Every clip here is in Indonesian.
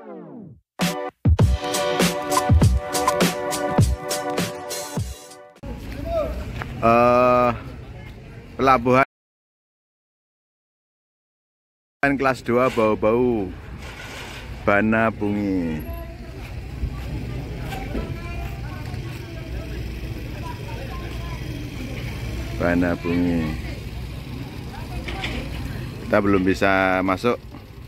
Pelabuhan kelas 2 Bau-Bau Bana Bungi. Bana Bungi. Kita belum bisa masuk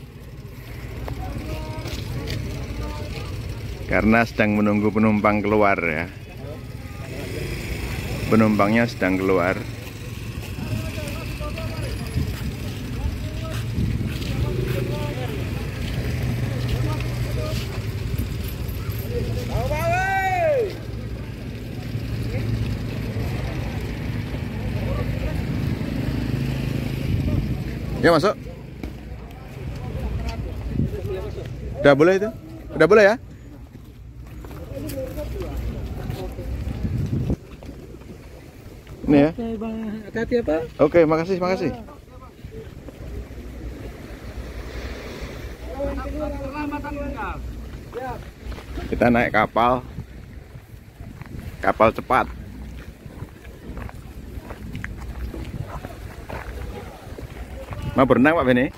karena sedang menunggu penumpang keluar ya. Penumpangnya sedang keluar. Ya masuk. Udah boleh itu? Udah boleh ya? Ini ya. Oke, Bang. Hati-hati ya, Pak. Oke, makasih, makasih. Kita naik kapal. Kapal cepat. Mau berenang Pak Beni?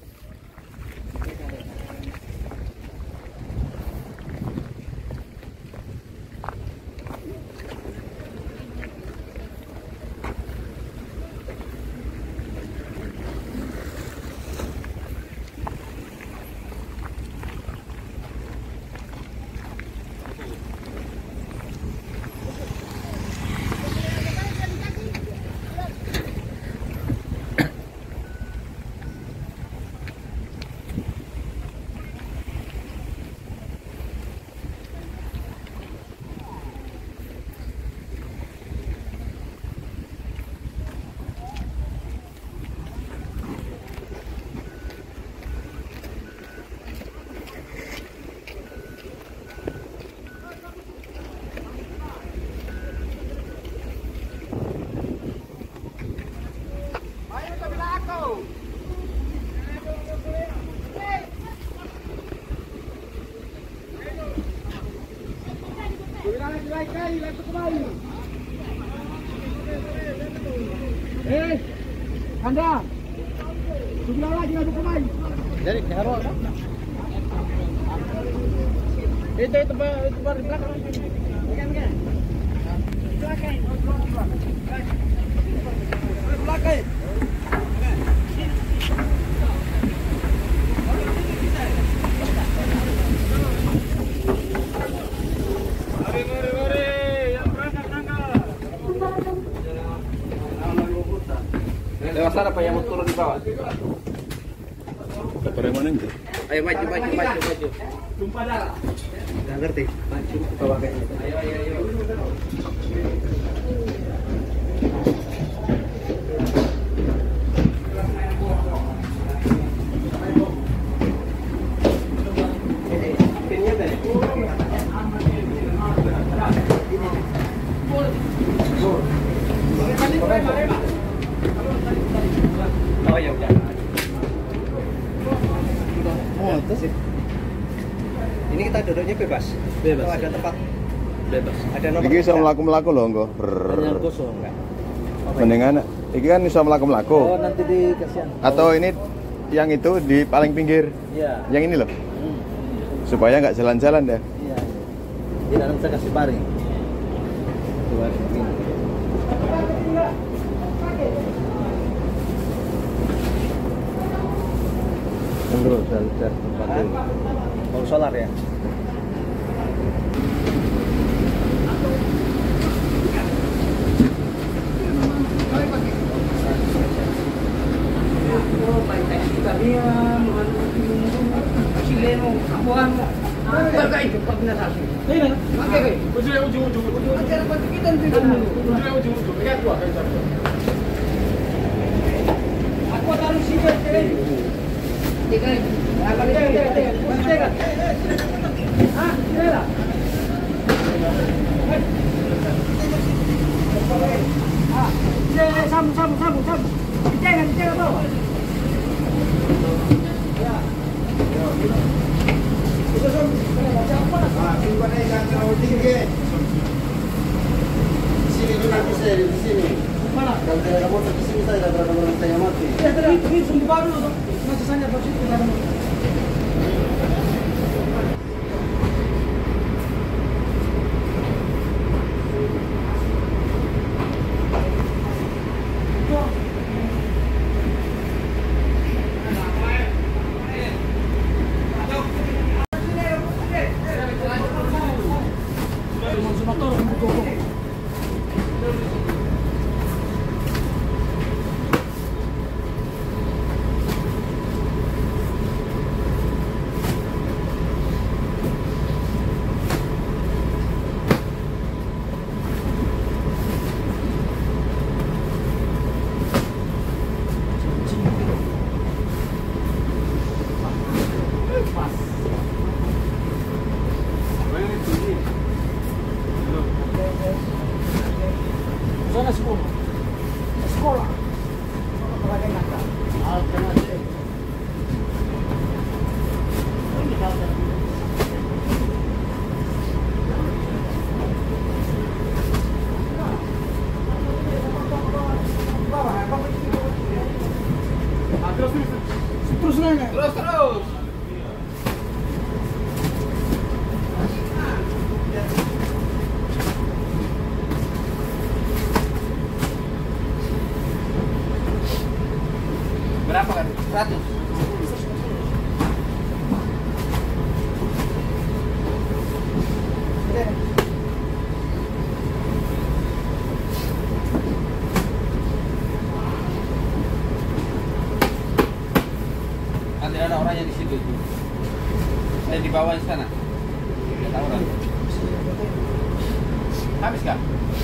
Anda sudah lagi nggak buka main? Jadi hero kan? Itu baru di belakang. Bukan. Belakang. Belakang. Dewasa apa yang mau turun di bawah? Kapal yang mana itu? Ayo maju. Tumpah darah. Nggak ngerti. Maju ke bawah kayaknya. Ayo. Oh ya udah. Oh, terus ini kita duduknya bebas. Oh, ada tempat bebas. Ada nomor. Iki iso mlaku-mlaku lho engko. Hanya kosong enggak. Mendingan iki kan iso mlaku-mlaku. Oh, nanti dikasihan. Atau ini yang itu di paling pinggir. Iya. Yang ini loh. Supaya nggak jalan-jalan deh. Iya. Di dalam saya kasih baring. Dulu saya tempat mau solar ya. Aku taruh sini. Ini sumbu baru loh, masih sanya posisi kita ada. Zona sekolah. Sekolah. Alternatif. Terus nanya. Terus. Berapa kan? 100. Nanti ada orangnya di situ itu. Saya di bawah di sana. Tidak tahu kan? Habis kah?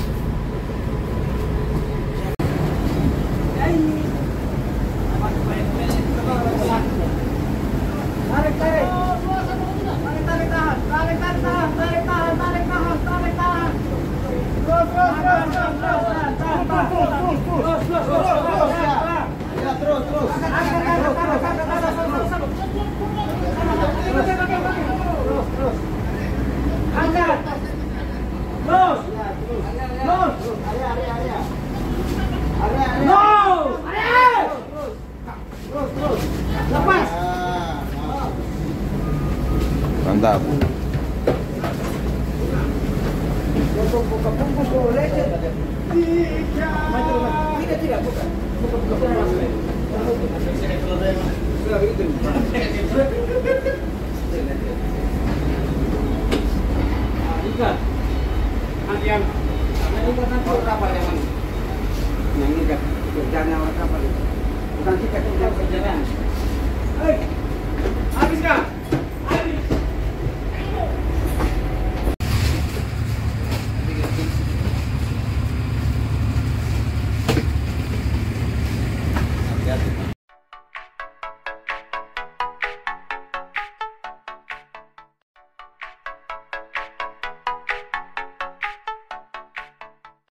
Mantap. Tidak, bukan. Ikan. Yang kapal yang ini kan kerjanya kapal itu. Bukan kita kerja kerjaan.